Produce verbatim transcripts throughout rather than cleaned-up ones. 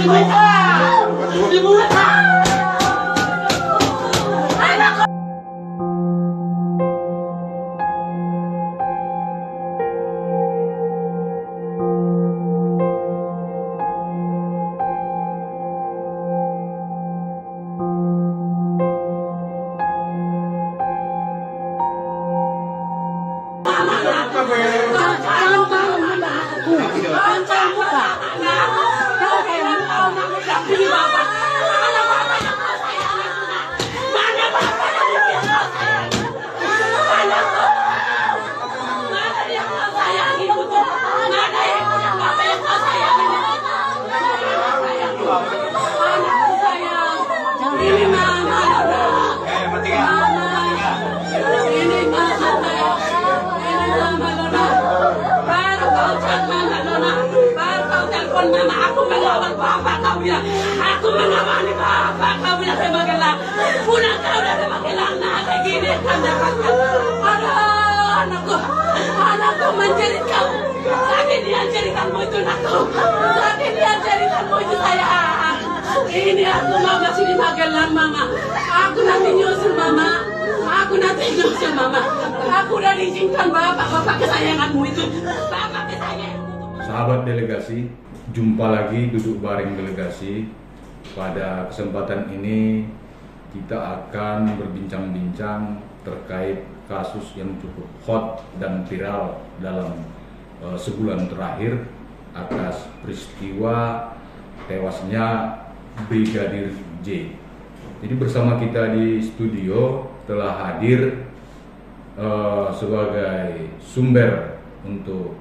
dibuka, dibuka. Anakku. Mama, aku melawan bapak kau bilang, aku mengawani bapak kau bilang ke Magelang, pulang kau dari Magelang, nah kayak gini kan dapatkan. Aduh, anakku, anakku menjerit kau, sakit dia jeritanmu itu anakku, sakit dia jeritanmu itu sayang. Ini aku mau masih di Magelang mama, aku nanti nyusul mama, aku nanti nyusul mama, aku udah diizinkan bapak, bapak kesayanganmu itu, bapak kesayanganmu. Sahabat delegasi, jumpa lagi duduk bareng delegasi. Pada kesempatan ini kita akan berbincang-bincang terkait kasus yang cukup hot dan viral dalam uh, sebulan terakhir atas peristiwa tewasnya Brigadir J. Jadi bersama kita di studio telah hadir uh, sebagai sumber untuk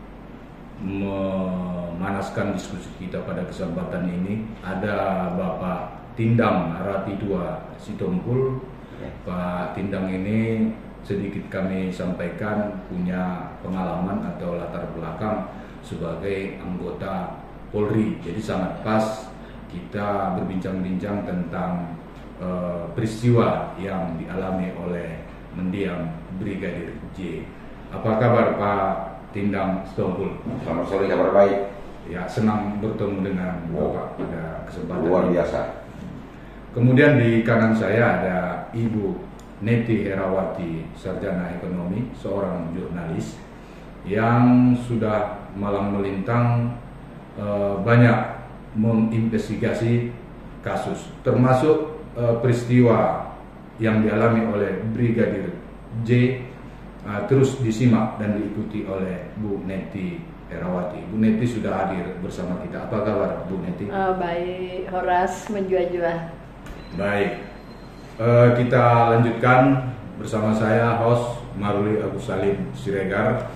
memanaskan diskusi kita pada kesempatan ini ada Bapak Tindang Arati dua Sitompul. Ya. Pak Tindang ini sedikit kami sampaikan punya pengalaman atau latar belakang sebagai anggota Polri. Jadi sangat pas kita berbincang-bincang tentang uh, peristiwa yang dialami oleh mendiang Brigadir J. Apa kabar Pak Tindang Sitompul? Selamat sore, kabar baik. Ya, senang bertemu dengan Bapak pada kesempatan luar ini. biasa. Kemudian di kanan saya ada Ibu Neti Herawati, sarjana ekonomi, seorang jurnalis yang sudah malang melintang eh, banyak menginvestigasi kasus, termasuk eh, peristiwa yang dialami oleh Brigadir J. Uh, terus disimak dan diikuti oleh Bu Neti Herawati. Bu Neti sudah hadir bersama kita. Apa kabar Bu Neti? Uh, baik, Horas menjua-jua. Baik, uh, kita lanjutkan bersama saya host Maruli Agus Salim Siregar.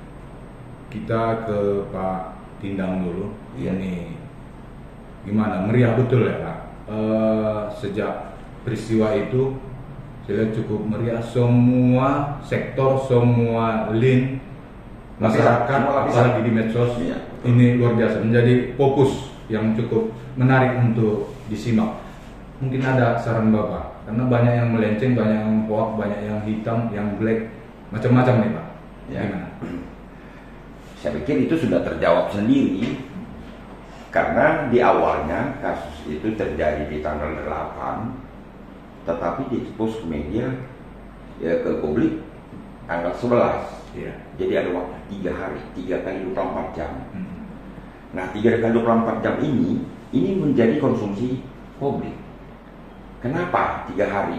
Kita ke Pak Tindang dulu. Ini gimana? Meriah betul ya Pak? Uh, sejak peristiwa itu saya cukup meriah, semua sektor, semua lini masyarakat, apalagi di medsos, iya. Ini luar biasa, menjadi fokus yang cukup menarik untuk disimak. Mungkin ada saran Bapak, karena banyak yang melenceng, banyak yang hoax, banyak yang hitam, yang black, macam-macam nih Pak. Ya. Gimana? Saya pikir itu sudah terjawab sendiri, karena di awalnya kasus itu terjadi di tanggal delapan, tetapi diekspos ke media, ya, ke publik tanggal sebelas. Ya. Jadi ada waktu tiga hari, tiga kali dua puluh empat jam. Hmm. Nah, tiga kali dua puluh empat jam ini, ini menjadi konsumsi publik. Kenapa tiga hari?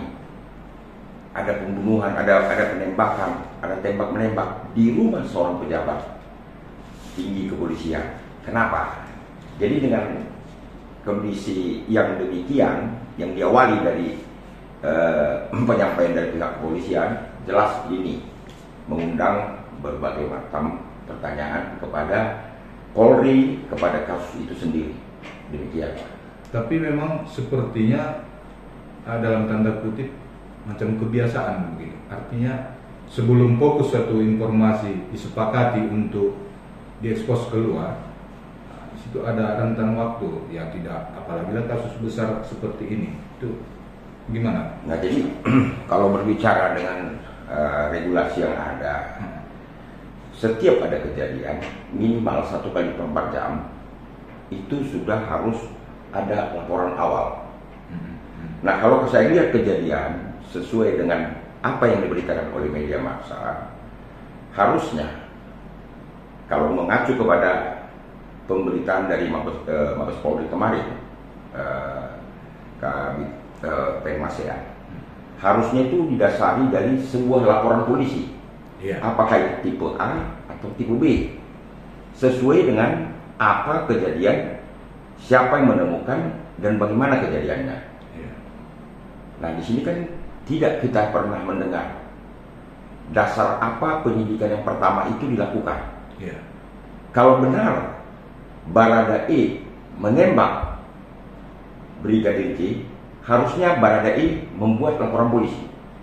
Ada pembunuhan, ada ada penembakan, ada tembak menembak di rumah seorang pejabat tinggi kepolisian. Kenapa? Jadi dengan kondisi yang demikian, yang diawali dari Uh, penyampaian dari pihak kepolisian, jelas ini mengundang berbagai macam pertanyaan kepada Polri, kepada kasus itu sendiri. Demikian. Tapi memang sepertinya uh, dalam tanda kutip macam kebiasaan begitu. Artinya sebelum fokus satu informasi disepakati untuk diekspos keluar, nah, di situ ada rentang waktu yang tidak, apalagi kasus besar seperti ini. Itu gimana? Nah, jadi kalau berbicara dengan uh, regulasi yang ada, setiap ada kejadian minimal satu kali per empat jam itu sudah harus ada laporan awal. Nah, kalau saya lihat kejadian sesuai dengan apa yang diberitakan oleh media massa, harusnya kalau mengacu kepada pemberitaan dari Mabes, eh, Mabes Polri kemarin, eh, Kabit eh, Penmasea, harusnya itu didasari dari sebuah laporan polisi. Iya. Apakah itu tipe A atau tipe B, sesuai dengan apa kejadian, siapa yang menemukan dan bagaimana kejadiannya. Iya. Nah, di sini kan tidak kita pernah mendengar dasar apa penyidikan yang pertama itu dilakukan. Iya. Kalau benar Baradae menembak Brigadir J, harusnya Baradae membuat laporan polisi.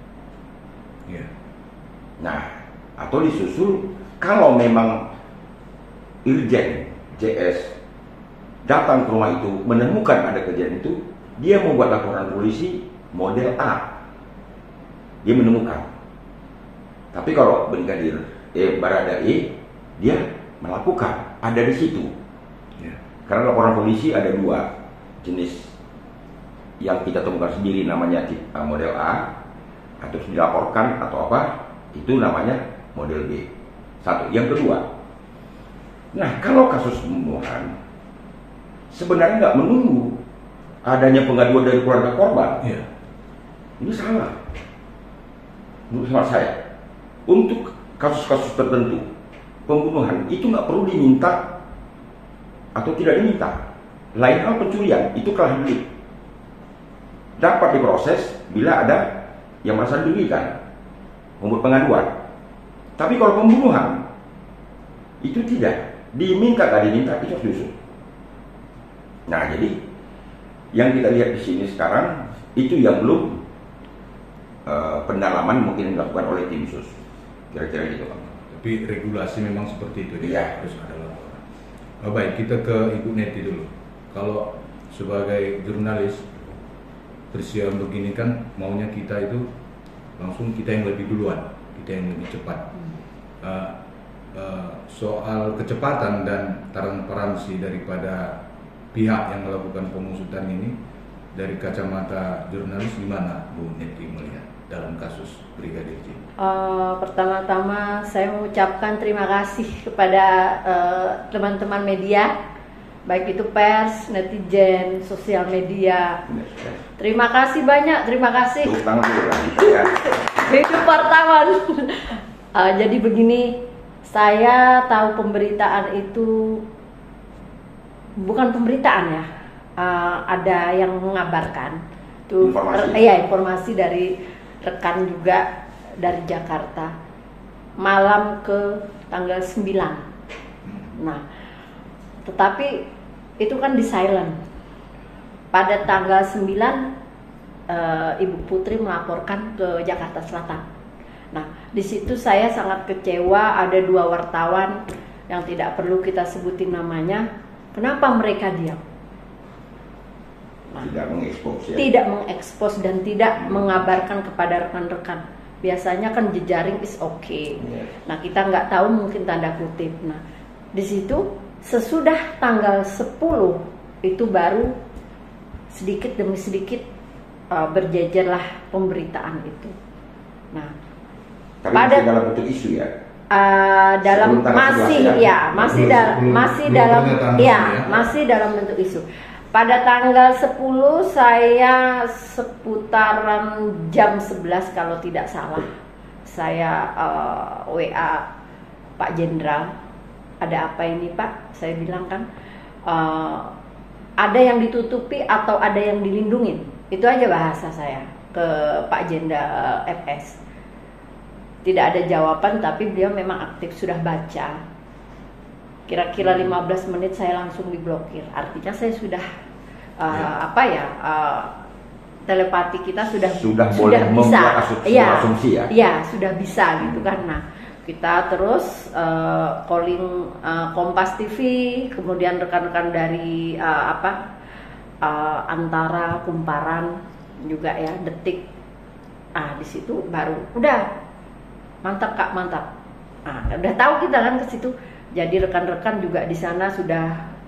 Iya. Nah, atau disusul kalau memang Irjen J S datang ke rumah itu menemukan ada kejadian itu, dia membuat laporan polisi model A. Dia menemukan. Tapi kalau Brigadir eh, Baradae, dia melakukan, ada di situ. Iya. Karena laporan polisi ada dua jenis yang kita temukan sendiri, namanya model A, atau dilaporkan atau apa, itu namanya model B. Satu. Yang kedua, nah kalau kasus pembunuhan sebenarnya nggak menunggu adanya pengaduan dari keluarga korban. Iya. Ini salah menurut hemat saya. Untuk kasus-kasus tertentu pembunuhan itu nggak perlu diminta atau tidak diminta. Lain hal pencurian, itu kelahan delik, dapat diproses bila ada yang merasa dirugikan, membuat pengaduan. Tapi kalau pembunuhan itu tidak diminta, tadi diminta, itu harus diusut. Nah, jadi yang kita lihat di sini sekarang itu yang belum uh, pendalaman mungkin dilakukan oleh tim sus, kira-kira gitu, Pak. Tapi regulasi memang seperti itu, Iya. harus ada laporan. Oh, baik, kita ke Ibu Neti dulu. Kalau sebagai jurnalis peristiwa begini kan maunya kita itu langsung kita yang lebih duluan, kita yang lebih cepat. Uh, uh, soal kecepatan dan transparansi daripada pihak yang melakukan pengusutan ini, dari kacamata jurnalis gimana Bu Neti melihat dalam kasus Brigadir J? Uh, pertama-tama saya mengucapkan terima kasih kepada uh, teman-teman media, baik itu pers, netizen, sosial media. Terima kasih banyak, terima kasih. Tepuk tangan dulu lah, ya. Hidup wartawan. Uh, jadi begini, saya tahu pemberitaan itu bukan pemberitaan ya, uh, ada yang mengabarkan. Itu Informasi. Iya, informasi dari rekan juga dari Jakarta. Malam ke tanggal sembilan. Nah, tetapi itu kan di silent. Pada tanggal sembilan uh, Ibu Putri melaporkan ke Jakarta Selatan. Nah, di situ saya sangat kecewa, ada dua wartawan yang tidak perlu kita sebutin namanya. Kenapa mereka diam? Nah, Tidak mengekspos ya. tidak mengekspos dan tidak mengabarkan kepada rekan-rekan. Biasanya kan jejaring is okay. Yes. Nah, kita nggak tahu, mungkin tanda kutip. Nah, di situ sesudah tanggal sepuluh itu baru sedikit demi sedikit uh, berjejerlah pemberitaan itu. Nah, Tapi pada masih dalam bentuk isu ya. Uh, dalam Sebelum tanggal masih sebelas ya, ya? masih Belum- dalam belum- masih belum dalam pernyataan ya, resmi ya? masih dalam bentuk isu. Pada tanggal sepuluh saya seputaran jam sebelas kalau tidak salah, saya uh, W A Pak Jenderal, ada apa ini Pak? Saya bilang kan uh, ada yang ditutupi atau ada yang dilindungin. Itu aja bahasa saya ke Pak Jenderal F S. Tidak ada jawaban, tapi beliau memang aktif, sudah baca. Kira-kira lima belas menit saya langsung diblokir. Artinya saya sudah uh, Ya. apa ya? Uh, telepati kita sudah Sudah boleh membuat asumsi- Iya, asumsi ya? Iya, sudah bisa gitu kan. Nah, kita terus uh, calling uh, Kompas T V, kemudian rekan-rekan dari uh, apa? Uh, Antara, Kumparan juga ya, Detik. Ah, di situ baru udah mantap Kak, mantap. Ah, udah tahu kita kan ke situ. Jadi rekan-rekan juga di sana sudah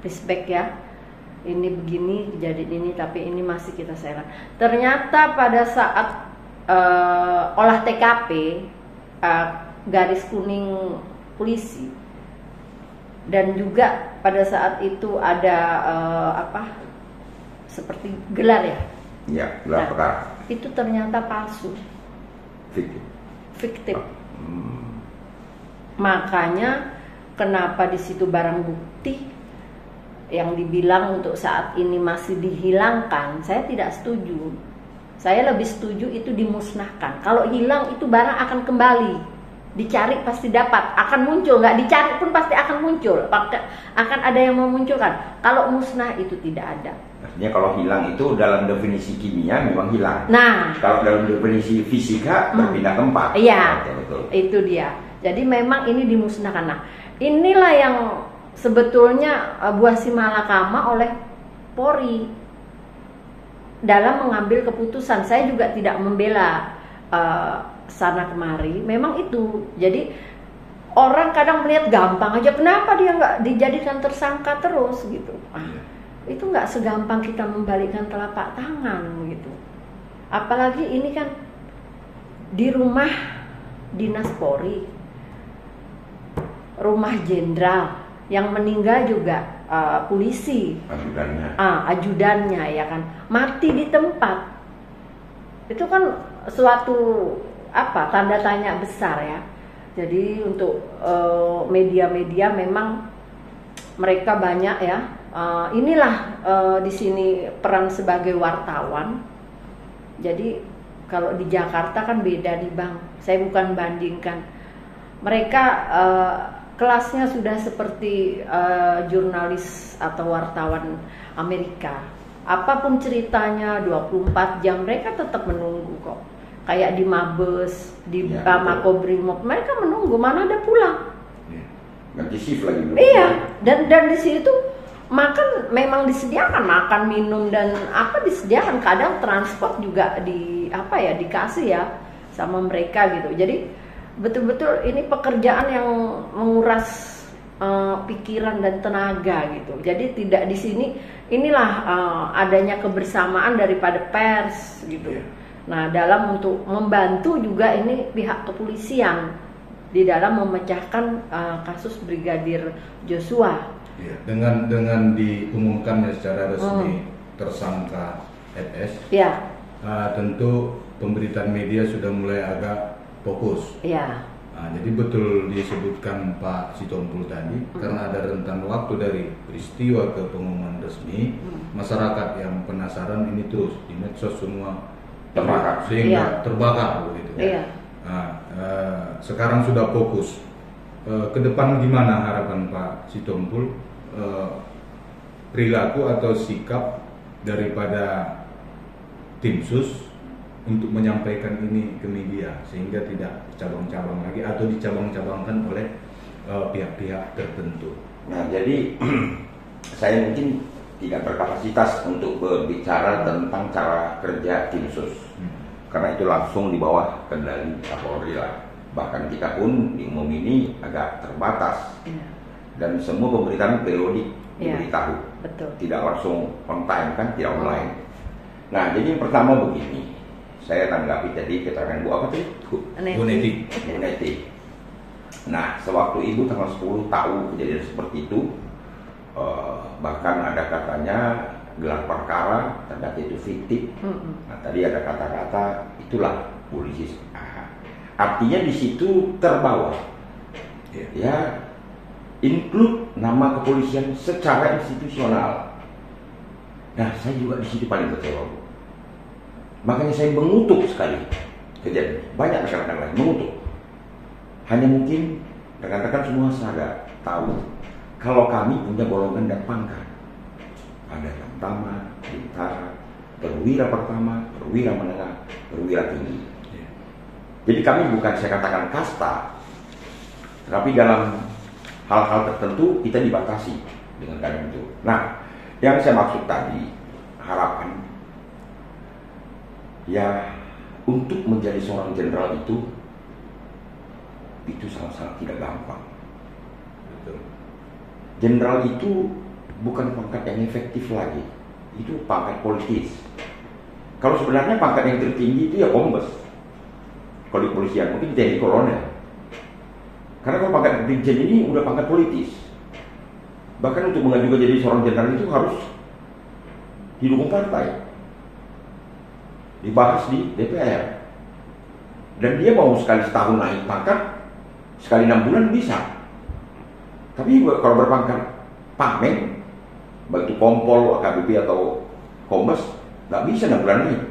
respect ya. Ini begini kejadian ini, tapi ini masih kita sayang. Ternyata pada saat uh, olah T K P, uh, garis kuning polisi, dan juga pada saat itu ada uh, apa seperti gelar ya? Ya, gelar nah, perkara. Itu ternyata palsu, Fiktif. fiktif. Hmm. Makanya kenapa di situ barang bukti yang dibilang untuk saat ini masih dihilangkan, saya tidak setuju. Saya lebih setuju itu dimusnahkan. Kalau hilang itu barang akan kembali, dicari pasti dapat, akan muncul, nggak dicari pun pasti akan muncul, akan ada yang memunculkan. Kalau musnah itu tidak ada. Artinya kalau hilang itu dalam definisi kimia memang hilang. Nah, kalau dalam definisi fisika hmm. berpindah tempat. Iya, betul, betul. Itu dia. Jadi memang ini dimusnahkan. Nah, inilah yang sebetulnya buah si malakama oleh Polri dalam mengambil keputusan. Saya juga tidak membela uh, sana kemari. Memang itu. Jadi orang kadang melihat gampang aja. Kenapa dia nggak dijadikan tersangka terus gitu? Ah, itu nggak segampang kita membalikkan telapak tangan gitu. Apalagi ini kan di rumah dinas Polri, rumah jenderal. Yang meninggal juga uh, polisi, ajudannya, ah, ajudannya ya kan, mati di tempat. Itu kan suatu apa tanda tanya besar ya. Jadi untuk uh, media-media memang mereka banyak ya. Uh, inilah uh, di sini peran sebagai wartawan. Jadi kalau di Jakarta kan beda nih Bang. Saya bukan bandingkan. Mereka uh, kelasnya sudah seperti uh, jurnalis atau wartawan Amerika. Apapun ceritanya dua puluh empat jam mereka tetap menunggu kok. Kayak di Mabes, di ya, uh, Makobrimob, mereka menunggu, mana ada pulang. Ganti shift lagi dulu. Iya, dan dan di situ makan memang disediakan, makan, minum dan apa disediakan. Kadang transport juga di apa ya dikasih ya sama mereka gitu. Jadi betul-betul ini pekerjaan yang menguras uh, pikiran dan tenaga gitu. Jadi tidak di sini inilah uh, adanya kebersamaan daripada pers gitu. Yeah. Nah, dalam untuk membantu juga ini pihak kepolisian di dalam memecahkan uh, kasus Brigadir Joshua. Yeah. Dengan dengan diumumkannya secara resmi hmm. tersangka F S. Yeah. Uh, tentu pemberitaan media sudah mulai agak fokus. Iya. Nah, jadi betul disebutkan Pak Sitompul tadi, hmm. karena ada rentan waktu dari peristiwa ke pengumuman resmi, hmm. masyarakat yang penasaran ini terus di medsos semua terbakar, sehingga iya. terbakar begitu. Iya. Nah, eh, sekarang sudah fokus. Eh, ke depan gimana harapan Pak Sitompul, eh, perilaku atau sikap daripada tim sus untuk menyampaikan ini ke media sehingga tidak cabang-cabang lagi atau dicabang-cabangkan oleh uh, pihak-pihak tertentu. Nah, jadi saya mungkin tidak berkapasitas untuk berbicara tentang cara kerja tim sus, hmm. karena itu langsung di bawah kendali Kapolri lah. Bahkan kita pun di umum ini agak terbatas, yeah. dan semua pemberitaan periodik yeah. diberitahu, betul. Tidak langsung on time kan, tidak online. Nah, jadi yang pertama begini. Saya tanggapi tadi keterangan Bu apa tadi? Bu Neti. Bu Neti. Nah, sewaktu Ibu tanggal sepuluh tahu kejadian seperti itu, uh, bahkan ada katanya gelar perkara ternyata itu fiktif. Mm-hmm. Nah, tadi ada kata-kata itulah polisi. Ah, artinya di situ terbawa, yeah. ya, include nama kepolisian secara institusional. Nah, saya juga di situ paling kecewa, Bu. Makanya saya mengutuk sekali kejadian. Banyak rekan-rekan lain mengutuk. Hanya mungkin rekan-rekan semua sadar, tahu kalau kami punya golongan dan pangkat. Ada tamtama, bintara, perwira pertama, perwira menengah, perwira tinggi. Jadi kami bukan saya katakan kasta, tapi dalam hal-hal tertentu kita dibatasi dengan keadaan itu. Nah, yang saya maksud tadi harapan. Ya, untuk menjadi seorang jenderal itu itu sangat-sangat tidak gampang. Jenderal itu bukan pangkat yang efektif lagi, itu pangkat politis. Kalau sebenarnya pangkat yang tertinggi itu ya kombes, kalau di kepolisian mungkin T N I kolonel. Karena kalau pangkat brigjen ini udah pangkat politis. Bahkan untuk mengajukan jadi seorang jenderal itu harus didukung partai, dibahas di D P R. Dan dia mau sekali setahun naik pangkat, sekali enam bulan bisa. Tapi kalau berpangkat pameng, baik itu kompol, A K B P atau kombes, nggak bisa enam bulan naik.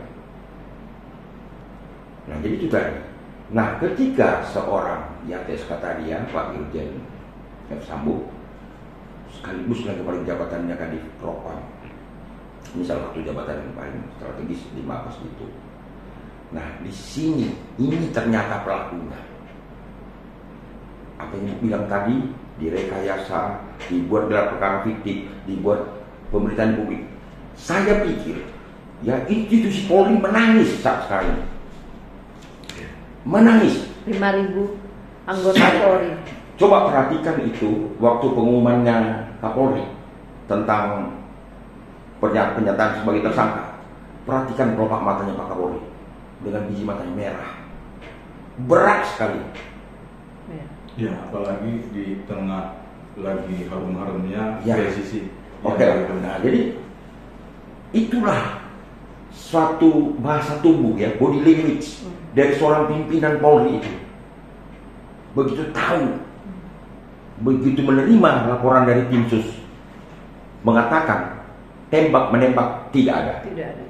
Nah jadi itu tadi. Nah ketika seorang di atas kata dia, Pak Irjen F. Sambo, sekaligus lagi paling jabatannya kan di Propam, ini salah satu jabatan yang paling strategis di Mabes itu. Nah di sini ini ternyata pelakunya. Apa yang bilang tadi, direkayasa, dibuat gelar perkara fiktif, dibuat pemberitaan publik. Saya pikir ya institusi Polri menangis saat sekarang, menangis. lima ribu anggota Polri. Coba perhatikan itu waktu pengumumannya Kapolri tentang pernyataan sebagai tersangka. Perhatikan kelopak matanya Pak Kapolri dengan biji matanya merah, berat sekali. Ya. Ya, apalagi di tengah lagi harum-harumnya Ya. presisi. Oke, nah jadi itulah suatu bahasa tubuh ya, body language dari seorang pimpinan Polri itu. Begitu tahu, begitu menerima laporan dari tim sus mengatakan tembak menembak tidak ada. Tidak ada.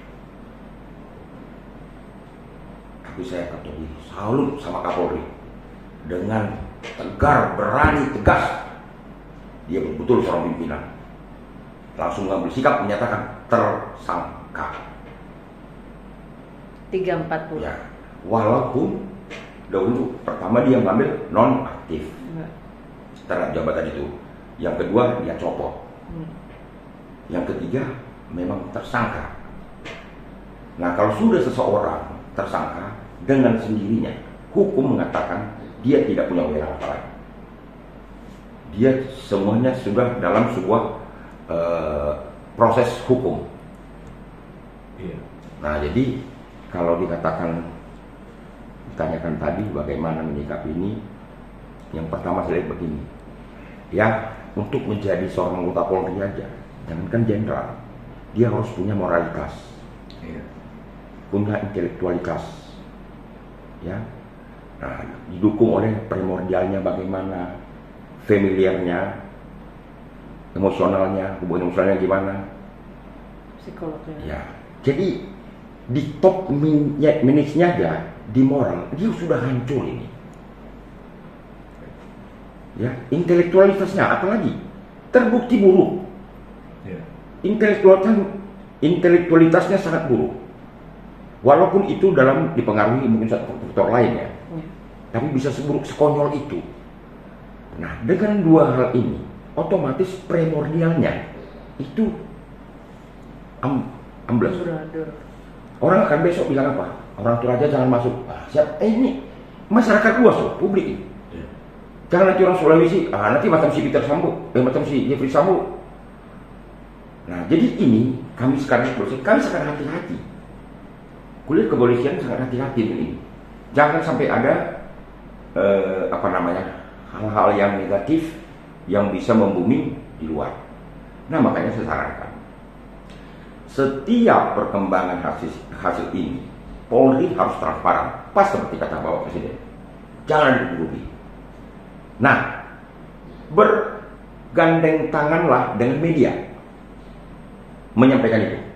Tapi saya kata diri salut sama Kapolri dengan tegar, berani, tegas. Dia betul-betul seorang pimpinan. Langsung mengambil sikap menyatakan tersangka. tiga ratus empat puluh. Ya, walaupun dahulu pertama dia mengambil non aktif terhadap jabatan itu. Yang kedua dia copot. Hmm. Yang ketiga memang tersangka. Nah kalau sudah seseorang tersangka, dengan sendirinya hukum mengatakan dia tidak punya wewenang apa lagi. Dia semuanya sudah dalam sebuah uh, proses hukum. Iya. Nah jadi kalau dikatakan, ditanyakan tadi bagaimana menyikapi ini, yang pertama saya lihat begini, ya untuk menjadi seorang anggota Polri aja, jangankan jenderal, dia harus punya moralitas, Iya. punya intelektualitas, ya. Nah, didukung oleh primordialnya bagaimana, familiarnya, emosionalnya, hubungan emosionalnya gimana, Psikolognya. ya. Jadi di top manage-nya aja, di moral dia sudah hancur ini. Ya, intelektualitasnya apalagi terbukti buruk. Iya. Intelektualitas intelektualitasnya sangat buruk. Walaupun itu dalam dipengaruhi mungkin satu faktor lain ya. Ya. Tapi bisa seburuk sekonyol itu. Nah, dengan dua hal ini, otomatis primordialnya itu am, amblas. Amburadul. Orang akan besok bilang apa? Orang Toraja jangan masuk. Ah, siap? Eh ini masyarakat luas loh, publik ini. Iya. Jangan nanti orang Sulawesi, ah nanti macam si Peter Sambo, eh, macam si Jeffrey Sambo. Nah, jadi ini kami sekarang kepolisian, kami sangat hati-hati. Kuliah kepolisian sangat hati-hati dengan ini. Jangan sampai ada eh, apa namanya hal-hal yang negatif yang bisa membumi di luar. Nah, makanya saya sarankan setiap perkembangan hasil hasil ini Polri harus transparan, pas seperti kata Bapak Presiden. Jangan ditutupi. Nah, bergandeng tanganlah dengan media menyampaikan itu.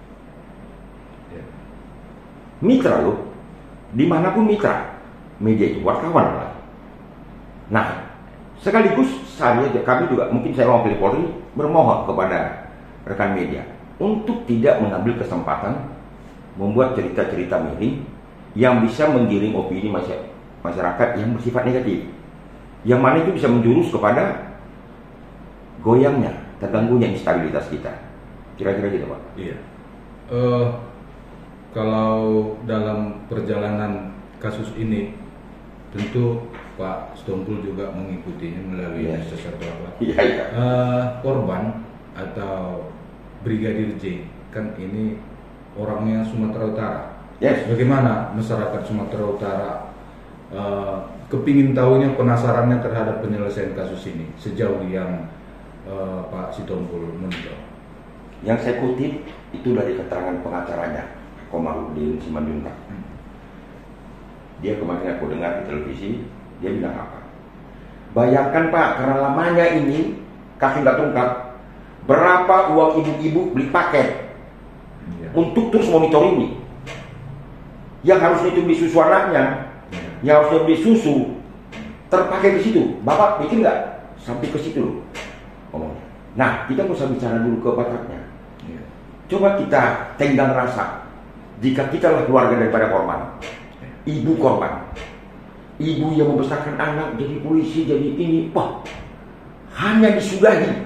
Mitra loh, dimanapun mitra, media itu wartawan lah. Nah, sekaligus saya kami juga mungkin saya mewakili Polri bermohon kepada rekan media untuk tidak mengambil kesempatan membuat cerita-cerita miring yang bisa menggiring opini masyarakat yang bersifat negatif, yang mana itu bisa menjurus kepada goyangnya, terganggunya instabilitas kita. Kira-kira gitu Pak. Iya. Uh, kalau dalam perjalanan kasus ini, tentu Pak Stompul juga mengikutinya melalui Iya. medsos atau apa. Iya, iya. Uh, korban atau Brigadir J kan ini orangnya Sumatera Utara. Yes. Bagaimana masyarakat Sumatera Utara uh, kepingin tahunya, penasarannya terhadap penyelesaian kasus ini sejauh yang uh, Pak Sitompul meninjau? Yang saya kutip itu dari keterangan pengacaranya, Komarudin Simanjuntak. Hmm. Dia kemarin aku dengar di televisi, dia bilang apa? Bayangkan Pak, karena lamanya ini kasus nggak terungkap, berapa uang ibu-ibu beli paket ya. Untuk terus monitor ini. Yang harusnya itu beli susu anaknya, ya. Yang harusnya beli susu terpakai ke situ. Bapak pikir nggak sampai ke situ loh ngomongnya. Nah, kita usah bicara dulu ke bataknya. Ya. Coba kita tenggang rasa. Jika kita adalah keluarga daripada korban, ibu korban, ibu yang membesarkan anak jadi polisi, jadi ini, wah, hanya disudahi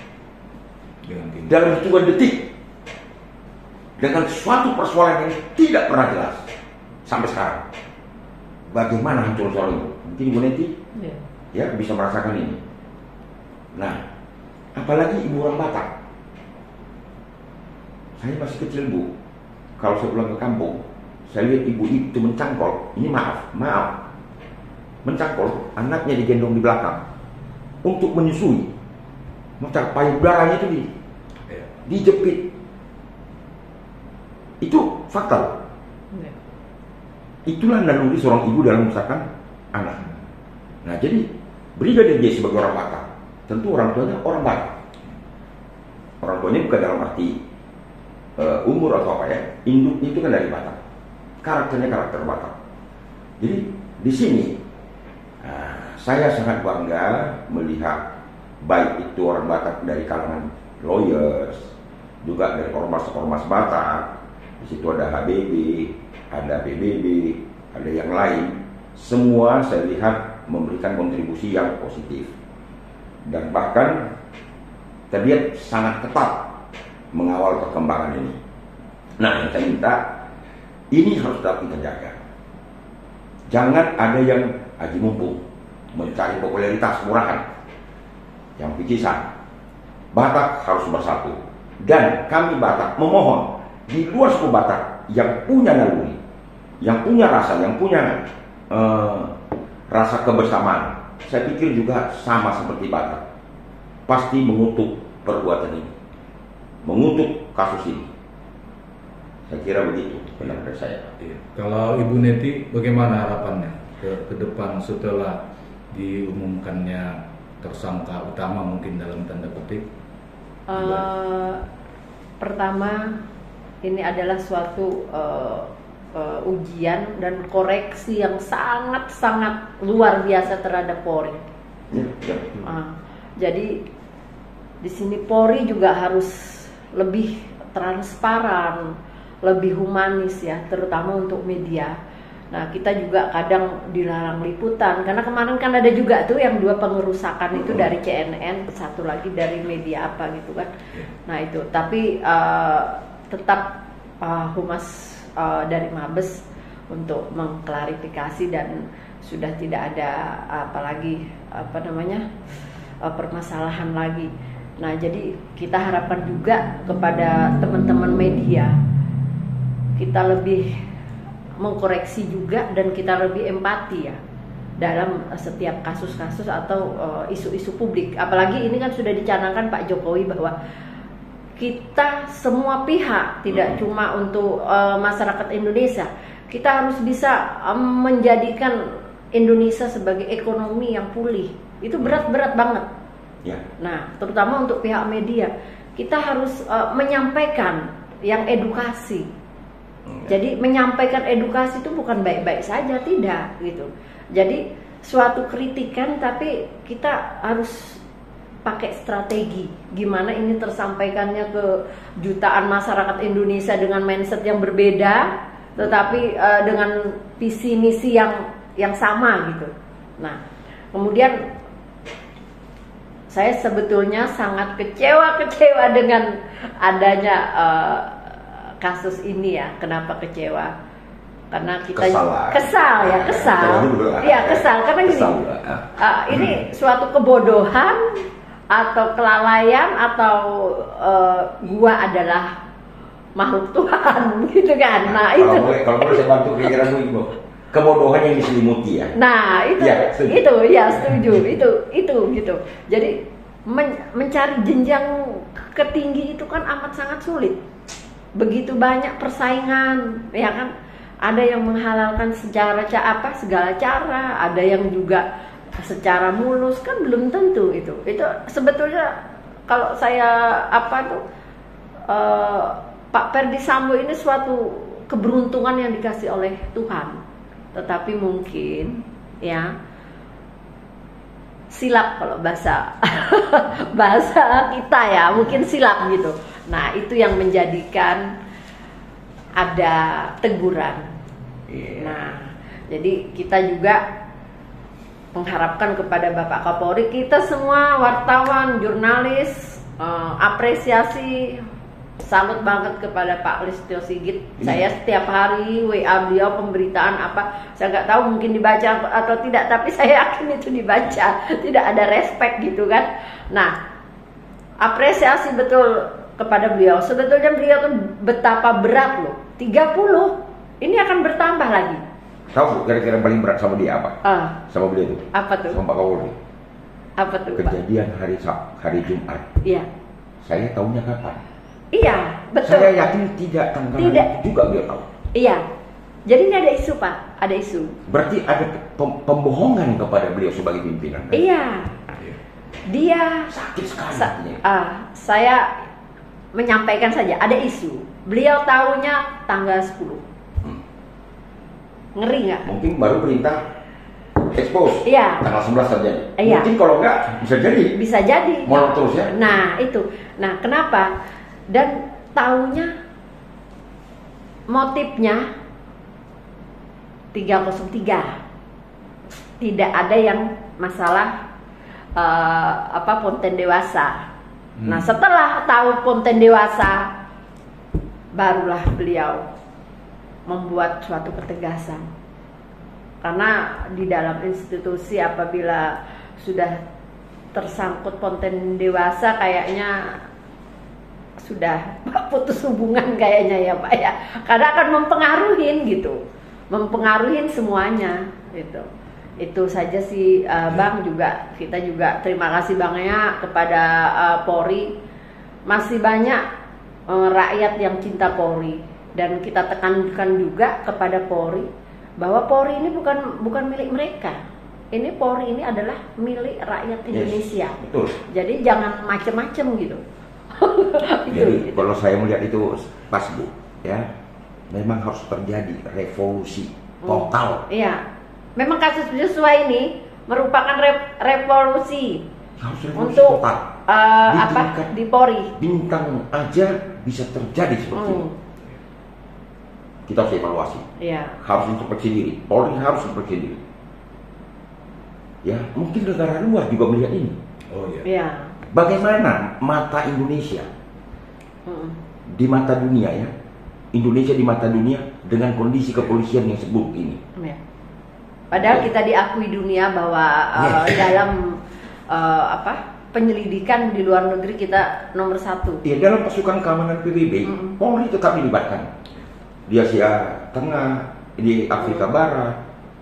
dalam hitungan detik dengan suatu persoalan yang tidak pernah jelas sampai sekarang. Bagaimana hancur soal itu? Mungkin Ibu Neti yeah. ya bisa merasakan ini. Nah, apalagi ibu orang Batak. Saya masih kecil Bu, kalau saya pulang ke kampung, saya lihat ibu itu mencangkol. Ini maaf, maaf, mencangkol anaknya digendong di belakang untuk menyusui. Maka payudaranya itu di, yeah. dijepit. Itu fakta. Yeah. Itulah naluri seorang ibu dalam membesarkan anak. Nah, jadi Brigadir J sebagai orang Batak, tentu orang tuanya orang Batak. Orang tuanya bukan dalam arti uh, umur atau apa ya, induknya itu kan dari Batak. Karakternya karakter Batak. Jadi di sini uh, saya sangat bangga melihat baik itu orang Batak dari kalangan lawyers, juga dari ormas-ormas Batak. Di situ ada H B B, ada P B B, ada yang lain. Semua saya lihat memberikan kontribusi yang positif. Dan bahkan terlihat sangat ketat mengawal perkembangan ini. Nah, yang saya minta, ini harus tetap kita jaga. Jangan ada yang haji mumpung, mencari popularitas murahan, yang picisan. Batak harus bersatu. Dan kami Batak memohon, di luar suku Batak yang punya naluri, yang punya rasa, yang punya uh, rasa kebersamaan, saya pikir juga sama seperti Batak, pasti mengutuk perbuatan ini, mengutuk kasus ini. Saya kira begitu pendapat saya. Iya. Kalau Ibu Neti, bagaimana harapannya ke, ke depan setelah diumumkannya tersangka utama mungkin dalam tanda petik? Uh, pertama, ini adalah suatu uh, uh, ujian dan koreksi yang sangat-sangat luar biasa terhadap Polri. Ya, ya. Uh, jadi di sini Polri juga harus lebih transparan, lebih humanis ya, terutama untuk media. Nah, kita juga kadang dilarang liputan karena kemarin kan ada juga tuh yang dua pengerusakan itu dari C N N, satu lagi dari media apa gitu kan. Nah itu, tapi uh, tetap uh, humas uh, dari Mabes untuk mengklarifikasi dan sudah tidak ada apalagi apa namanya uh, permasalahan lagi. Nah, jadi kita harapkan juga kepada teman-teman media, kita lebih mengkoreksi juga dan kita lebih empati ya dalam setiap kasus-kasus atau uh, isu-isu publik. Apalagi ini kan sudah dicanangkan Pak Jokowi bahwa kita semua pihak, tidak cuma untuk uh, masyarakat Indonesia, kita harus bisa um, menjadikan Indonesia sebagai ekonomi yang pulih. Itu berat-berat banget. Ya. Nah, terutama untuk pihak media, kita harus uh, menyampaikan yang edukasi. Ya. Jadi menyampaikan edukasi itu bukan baik-baik saja, tidak gitu. Jadi suatu kritikan, tapi kita harus pakai strategi gimana ini tersampaikannya ke jutaan masyarakat Indonesia dengan mindset yang berbeda, tetapi uh, dengan visi misi yang yang sama gitu. Nah, kemudian saya sebetulnya sangat kecewa-kecewa dengan adanya uh, kasus ini ya. Kenapa kecewa? Karena kita kesal, kesal ya, kesal. Iya, kesal karena gini. Uh, ini suatu kebodohan atau kelalaian atau uh, gua adalah makhluk Tuhan gitu kan. Nah, itu kalau boleh, kalau boleh saya bantu pikiran Ibu, kebodohan yang diselimuti ya. Nah, itu ya, itu ya setuju. itu itu gitu. Jadi men mencari jenjang ketinggi itu kan amat sangat sulit. Begitu banyak persaingan, ya kan? Ada yang menghalalkan secara apa segala cara, ada yang juga secara mulus, kan belum tentu itu. Itu sebetulnya kalau saya apa tuh uh, Pak Ferdi Sambo ini suatu keberuntungan yang dikasih oleh Tuhan. Tetapi mungkin ya silap kalau bahasa bahasa kita ya, mungkin silap gitu. Nah, itu yang menjadikan ada teguran. Yeah. Nah, jadi kita juga mengharapkan kepada Bapak Kapolri, kita semua wartawan, jurnalis, uh, apresiasi, salut banget kepada Pak Listio Sigit. Ini. Saya setiap hari W A beliau pemberitaan apa, saya nggak tahu mungkin dibaca atau tidak, tapi saya yakin itu dibaca. Tidak ada respect gitu kan. Nah, apresiasi betul kepada beliau. Sebetulnya beliau tuh betapa berat loh. tiga puluh ini akan bertambah lagi. Tahu kira-kira paling berat sama dia apa? Ah, Sama beliau tuh. apa tuh? Sama Pak Kapolri. Apa tuh, Pak? Kejadian hari Sab- hari Jumat. Iya. Saya tahunya kapan? Iya, betul. Saya yakin tidak tanggal Tidak. itu juga beliau tahu. Iya. Jadi ini ada isu, Pak. Ada isu. Berarti ada pem- pembohongan kepada beliau sebagai pimpinan. Iya. Dia Sakit sekali. sa hatinya. ah, saya menyampaikan saja ada isu. Beliau tahunya tanggal sepuluh. Hmm. Ngeri nggak? Mungkin baru perintah expose. Iya. Tanggal sebelas terjadi. Iya. Mungkin kalau enggak bisa jadi. Bisa jadi. Molor terus ya. Nah, itu. Nah, kenapa? Dan tahunya motifnya tiga nol tiga. Tidak ada yang masalah uh, apa Ponten dewasa. Hmm. Nah, setelah tahu Ponten dewasa, barulah beliau membuat suatu ketegasan. Karena di dalam institusi apabila sudah tersangkut Ponten dewasa, kayaknya sudah putus hubungan kayaknya ya Pak ya. Karena akan mempengaruhin gitu, mempengaruhin semuanya gitu. Itu saja sih uh, Bang, juga kita juga terima kasih bangnya kepada uh, Polri. Masih banyak uh, rakyat yang cinta Polri, dan kita tekankan juga kepada Polri bahwa Polri ini bukan bukan milik mereka. Ini Polri ini adalah milik rakyat Indonesia. Yes, betul. Jadi jangan macem-macem gitu. Jadi gitu. kalau saya melihat itu pas Bu, ya, memang harus terjadi revolusi total. Hmm, iya. Memang kasus Joshua ini merupakan re revolusi Harus revolusi untuk total. Uh, Di apa tingkat di Polri. Bintang aja bisa terjadi seperti Hmm. ini. Kita harus evaluasi. Iya. Harus introspeksi diri. Polri harus introspeksi diri. Ya, mungkin negara luar juga melihat ini. Oh iya. Iya. Bagaimana mata Indonesia Hmm. di mata dunia ya? Indonesia di mata dunia dengan kondisi kepolisian yang seburuk ini. Iya. Padahal kita diakui dunia bahwa uh, dalam uh, apa penyelidikan di luar negeri kita nomor satu. Ya, dalam pasukan keamanan P B B, Mm-mm. Polri tetap dilibatkan. Di Asia Tengah, di Afrika Barat,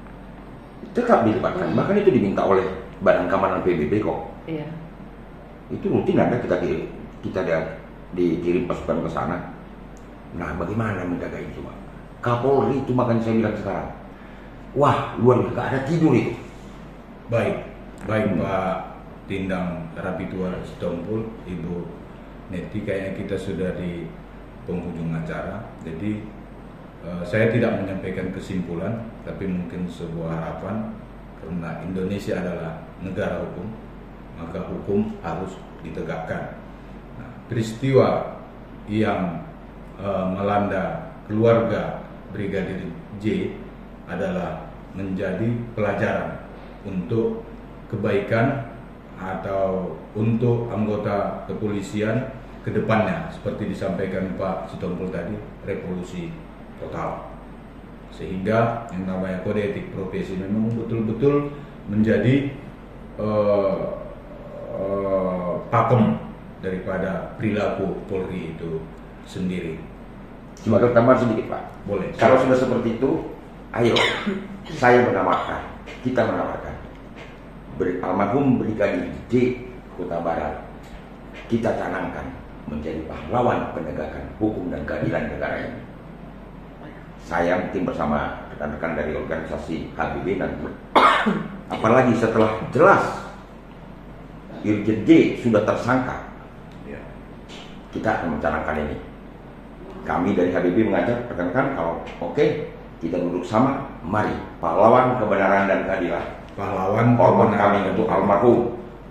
tetap dilibatkan. Mm. Bahkan itu diminta oleh Badan Keamanan P B B kok. Iya. Itu rutin ada kita di, kita ada dikirim pasukan ke sana. Nah, bagaimana menjaga itu, Pak? Kapolri itu makanya saya bilang sekarang, wah, luar biasa, gak ada tidur itu. Baik, baik Pak Tindang Rapitua Sitompul, Ibu Neti, kayaknya kita sudah di penghujung acara. Jadi eh, saya tidak menyampaikan kesimpulan, tapi mungkin sebuah harapan, karena Indonesia adalah negara hukum, maka hukum harus ditegakkan. Nah, peristiwa yang eh, melanda keluarga Brigadir J adalah menjadi pelajaran untuk kebaikan atau untuk anggota kepolisian ke depannya, seperti disampaikan Pak Sitompul tadi, revolusi total. Sehingga yang namanya kode etik profesi memang betul-betul menjadi uh, eh, pakem daripada perilaku Polri itu sendiri. Sebagai tambahan sedikit Pak. Boleh. Kalau sudah seperti itu, ayo saya menawarkan, kita menawarkan Ber- almarhum Brigadir J Kota Barat kita canangkan menjadi pahlawan penegakan hukum dan keadilan negara ini. Saya tim bersama rekan-rekan dari organisasi H B B nanti. Apalagi setelah jelas Irjen J sudah tersangka, Ya. kita akan mencanangkan ini. Kami dari H B B mengajak rekan-rekan kalau oke okay, kita duduk sama, mari pahlawan kebenaran dan keadilan. Pahlawan Hormat kebenaran kami dan untuk keadilan. almarhum.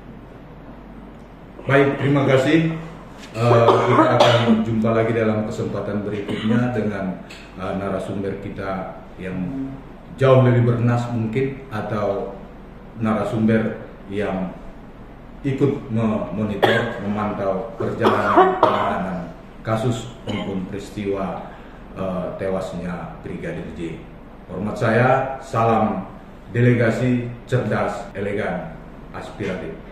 Baik, terima kasih. Eh, kita akan jumpa lagi dalam kesempatan berikutnya dengan eh, narasumber kita yang jauh lebih bernas mungkin, atau narasumber yang ikut memonitor, memantau perjalanan penanganan kasus maupun peristiwa eh, tewasnya Brigadir J. Hormat saya, salam delegasi cerdas, elegan, aspiratif.